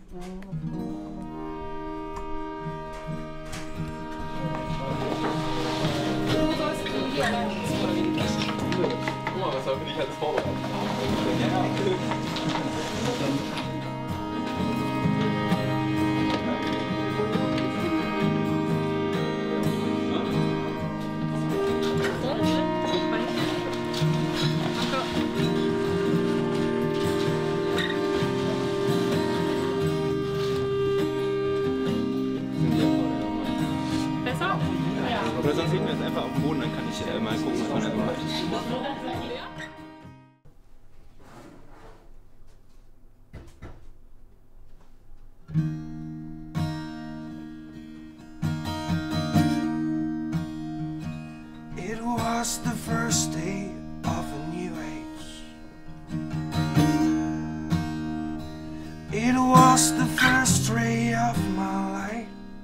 Guck mal, was wir für dich alles vorbereitet haben. Oder sonst legen wir jetzt einfach auf den Boden, dann kann ich mal gucken, was man da so macht. It was the first day of a new age. It was the first ray of my light.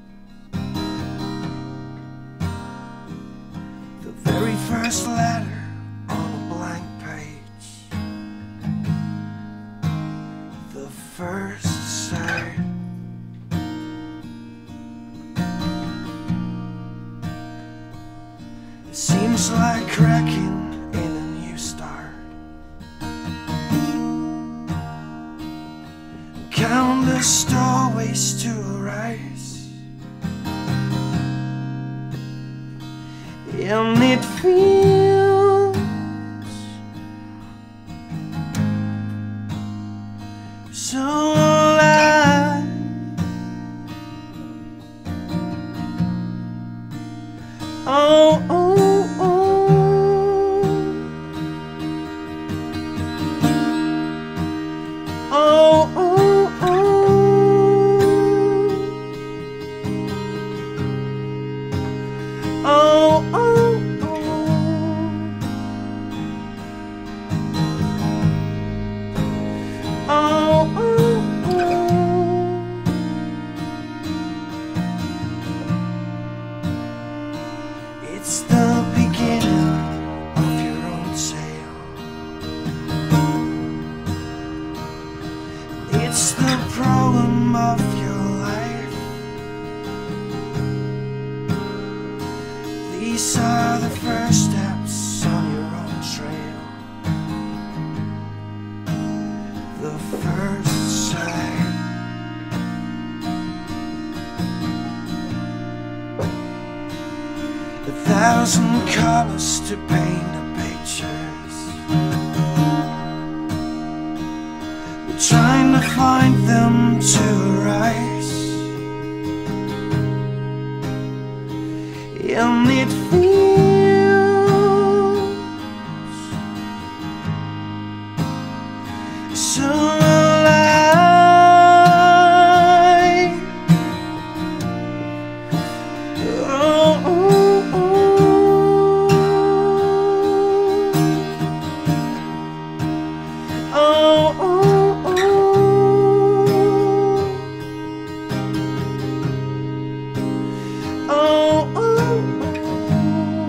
The very first letter on a blank page. The first sight. It seems like cracking in a new start. Countless doorways to rise, and it feels so alive. Oh, oh, oh. Oh, oh, oh. Oh, oh, oh. Oh, oh, oh. It's the beginning of your own tale. It's the problem of your life. These are the first steps on your own trail. The first sight. A thousand colors to paint the pictures. We're trying to find them to rise, and it feels so alive. Oh, oh, oh. Oh, oh, oh. Oh, oh, oh.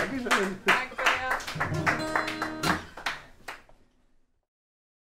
Tack för det.